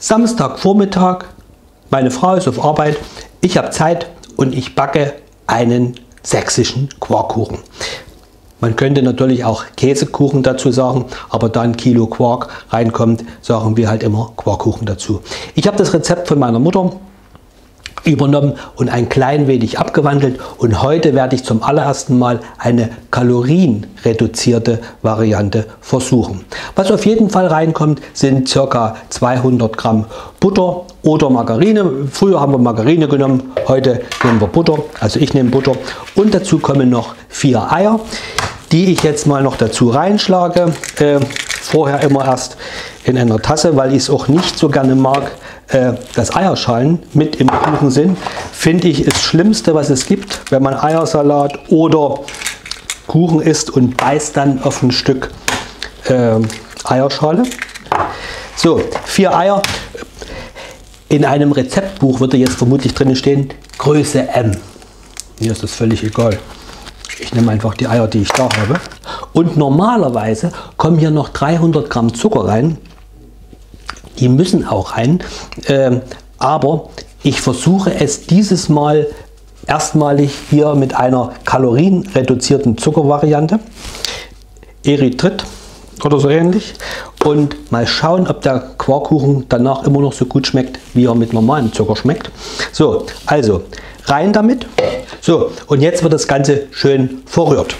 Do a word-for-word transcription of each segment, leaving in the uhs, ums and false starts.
Samstagvormittag, meine Frau ist auf Arbeit, ich habe Zeit und ich backe einen sächsischen Quarkkuchen. Man könnte natürlich auch Käsekuchen dazu sagen, aber da ein Kilo Quark reinkommt, sagen wir halt immer Quarkkuchen dazu. Ich habe das Rezept von meiner Mutter übernommen und ein klein wenig abgewandelt, und heute werde ich zum allerersten Mal eine kalorienreduzierte Variante versuchen. Was auf jeden Fall reinkommt, sind ca. zweihundert Gramm Butter oder Margarine. Früher haben wir Margarine genommen, heute nehmen wir Butter, also ich nehme Butter, und dazu kommen noch vier Eier, die ich jetzt mal noch dazu reinschlage. Äh, vorher immer erst in einer Tasse, weil ich es auch nicht so gerne mag, äh, dass Eierschalen mit im Kuchen sind. Finde ich das Schlimmste, was es gibt, wenn man Eiersalat oder Kuchen isst und beißt dann auf ein Stück äh, Eierschale. So, vier Eier. In einem Rezeptbuch würde jetzt vermutlich drin stehen, Größe M. Mir ist das völlig egal. Ich nehme einfach die Eier, die ich da habe. Und normalerweise kommen hier noch dreihundert Gramm Zucker rein. Die müssen auch rein. Ähm, aber ich versuche es dieses Mal erstmalig hier mit einer kalorienreduzierten Zuckervariante. Erythrit oder so ähnlich. Und mal schauen, ob der Quarkkuchen danach immer noch so gut schmeckt, wie er mit normalem Zucker schmeckt. So, also rein damit. So, und jetzt wird das Ganze schön verrührt.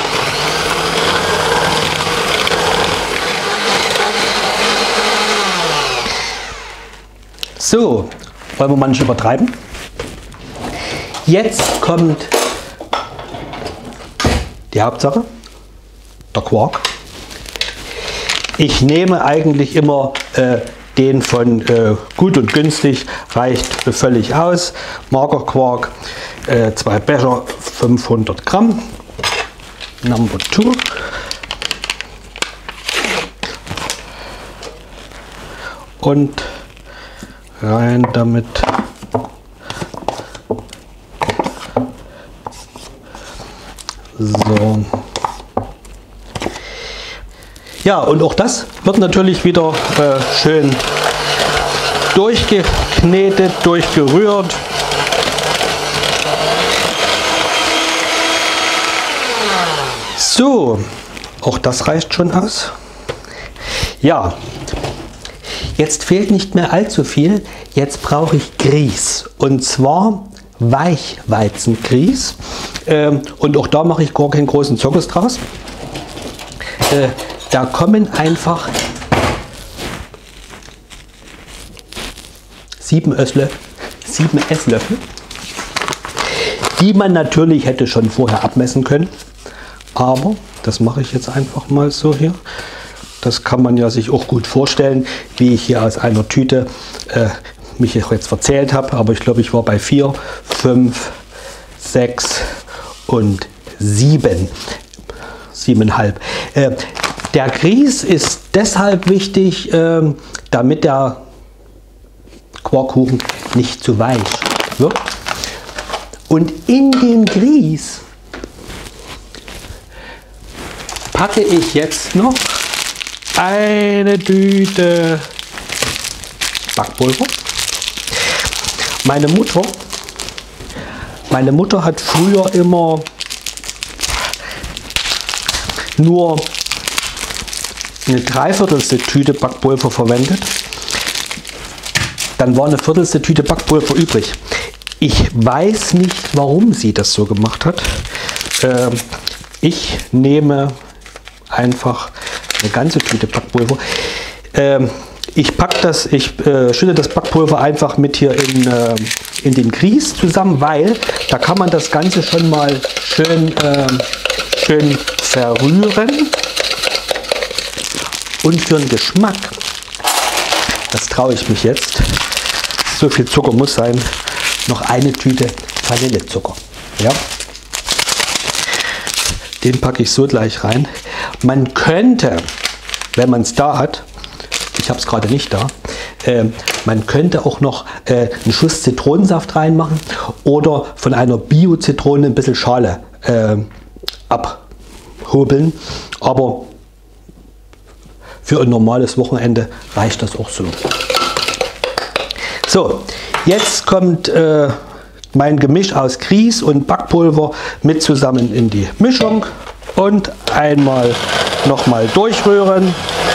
So, wollen wir mal nicht übertreiben. Jetzt kommt die Hauptsache, der Quark. Ich nehme eigentlich immer äh, den von äh, gut und günstig, reicht äh, völlig aus. Magerquark, äh, zwei Becher, fünfhundert Gramm. Number two. Und rein damit. So. Ja, und auch das wird natürlich wieder äh, schön durchgeknetet, durchgerührt. So, auch das reicht schon aus. Ja, jetzt fehlt nicht mehr allzu viel. Jetzt brauche ich Grieß, und zwar Weichweizengrieß. Ähm, und auch da mache ich gar keinen großen Zirkus draus. Äh, Da kommen einfach sieben Esslöffel, sieben Esslöffel, die man natürlich hätte schon vorher abmessen können. Aber das mache ich jetzt einfach mal so hier. Das kann man ja sich auch gut vorstellen, wie ich hier aus einer Tüte äh, mich jetzt verzählt habe. Aber ich glaube, ich war bei vier, fünf, sechs und sieben. Siebeneinhalb. Äh, Der Grieß ist deshalb wichtig, äh, damit der Quarkkuchen nicht zu weich wird. Und in den Grieß packe ich jetzt noch eine Tüte Backpulver. Meine Mutter, meine Mutter hat früher immer nur eine dreiviertelste Tüte Backpulver verwendet. Dann war eine viertelste Tüte Backpulver übrig. Ich weiß nicht, warum sie das so gemacht hat. Ähm, ich nehme einfach eine ganze Tüte Backpulver. Ähm, ich pack das, ich äh, schütte das Backpulver einfach mit hier in, äh, in den Grieß zusammen, weil da kann man das Ganze schon mal schön, äh, schön verrühren. Und für den Geschmack, das traue ich mich jetzt, so viel Zucker muss sein, noch eine Tüte Vanillezucker. Ja? Den packe ich so gleich rein. Man könnte, wenn man es da hat, ich habe es gerade nicht da, äh, man könnte auch noch äh, einen Schuss Zitronensaft reinmachen oder von einer Bio-Zitrone ein bisschen Schale äh, abhobeln. Aber für ein normales Wochenende reicht das auch so. So, jetzt kommt äh, mein Gemisch aus Grieß und Backpulver mit zusammen in die Mischung und einmal nochmal durchrühren.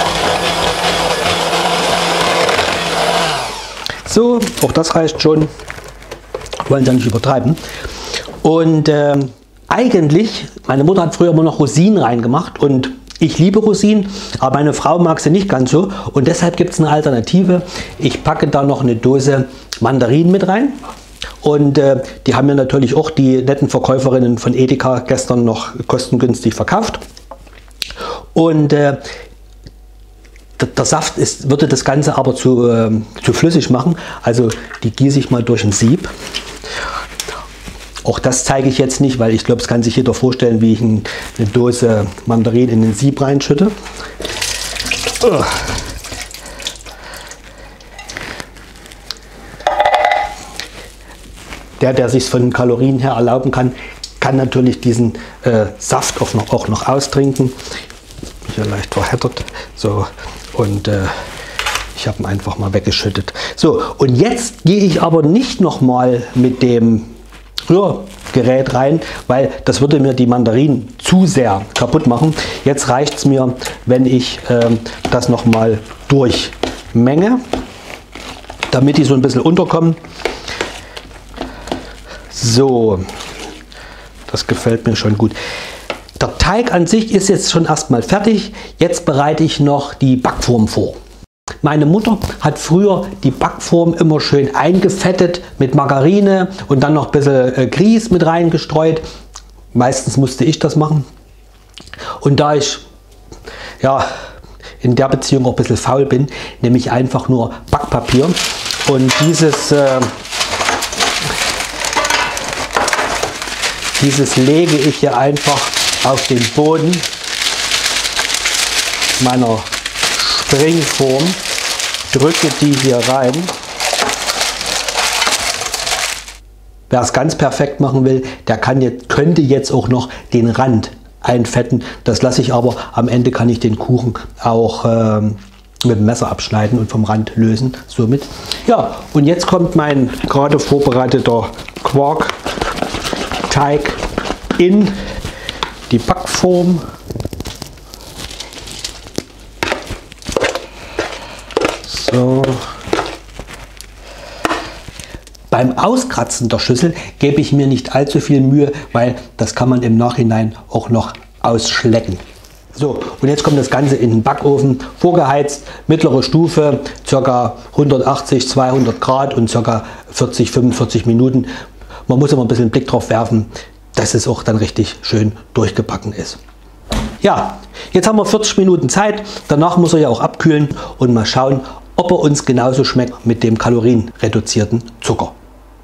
So, auch das reicht schon, wollen Sie nicht übertreiben. Und äh, eigentlich, meine Mutter hat früher immer noch Rosinen reingemacht und ich liebe Rosinen, aber meine Frau mag sie nicht ganz so und deshalb gibt es eine Alternative. Ich packe da noch eine Dose Mandarinen mit rein und äh, die haben mir natürlich auch die netten Verkäuferinnen von Edeka gestern noch kostengünstig verkauft. Und äh, der Saft ist, würde das Ganze aber zu, äh, zu flüssig machen, also die gieße ich mal durch ein Sieb. Auch das zeige ich jetzt nicht, weil ich glaube, es kann sich jeder vorstellen, wie ich ein, eine Dose Mandarinen in ein Sieb reinschütte. Der, der sich von den Kalorien her erlauben kann, kann natürlich diesen äh, Saft auch noch, auch noch austrinken. Hier leicht verheddert. So, und äh, ich habe ihn einfach mal weggeschüttet. So, und jetzt gehe ich aber nicht noch mal mit dem Rührgerät rein, weil das würde mir die Mandarinen zu sehr kaputt machen. Jetzt reicht es mir, wenn ich äh, das noch mal durchmenge, damit die so ein bisschen unterkommen. So, das gefällt mir schon gut. Der Teig an sich ist jetzt schon erstmal fertig. Jetzt bereite ich noch die Backform vor. Meine Mutter hat früher die Backform immer schön eingefettet mit Margarine und dann noch ein bisschen äh, Grieß mit reingestreut. Meistens musste ich das machen. Und da ich ja, in der Beziehung auch ein bisschen faul bin, nehme ich einfach nur Backpapier. Und dieses, äh, dieses lege ich hier einfach auf den Boden meiner Springform, drücke die hier rein. Wer es ganz perfekt machen will, der kann jetzt, könnte jetzt auch noch den Rand einfetten. Das lasse ich aber, am Ende kann ich den Kuchen auch ähm, mit dem Messer abschneiden und vom Rand lösen. Somit. Ja, und jetzt kommt mein gerade vorbereiteter Quarkteig in die Backform. So. Beim Auskratzen der Schüssel gebe ich mir nicht allzu viel Mühe, weil das kann man im Nachhinein auch noch ausschlecken. So, und jetzt kommt das Ganze in den Backofen, vorgeheizt, mittlere Stufe, ca. hundertachtzig, zweihundert Grad und ca. vierzig, fünfundvierzig Minuten. Man muss immer ein bisschen einen Blick drauf werfen, dass es auch dann richtig schön durchgebacken ist. Ja, jetzt haben wir vierzig Minuten Zeit, danach muss er ja auch abkühlen und mal schauen, ob er uns genauso schmeckt mit dem kalorienreduzierten Zucker.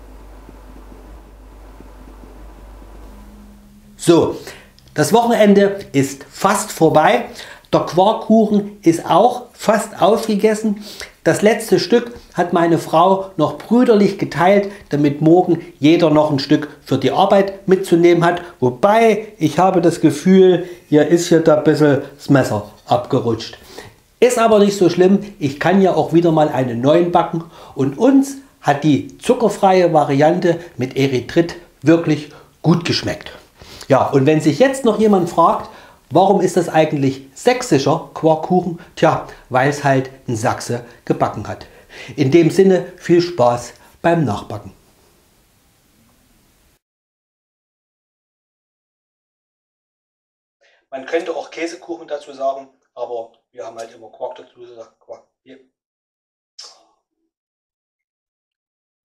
So, das Wochenende ist fast vorbei. Der Quarkkuchen ist auch fast aufgegessen. Das letzte Stück hat meine Frau noch brüderlich geteilt, damit morgen jeder noch ein Stück für die Arbeit mitzunehmen hat. Wobei, ich habe das Gefühl, hier ist hier da ein bisschen das Messer abgerutscht. Ist aber nicht so schlimm, ich kann ja auch wieder mal einen neuen backen und uns hat die zuckerfreie Variante mit Erythrit wirklich gut geschmeckt. Ja, und wenn sich jetzt noch jemand fragt, warum ist das eigentlich sächsischer Quarkkuchen? Tja, weil es halt ein Sachse gebacken hat. In dem Sinne viel Spaß beim Nachbacken. Man könnte auch Käsekuchen dazu sagen, aber wir haben halt immer Quark dazu gesagt. Quark.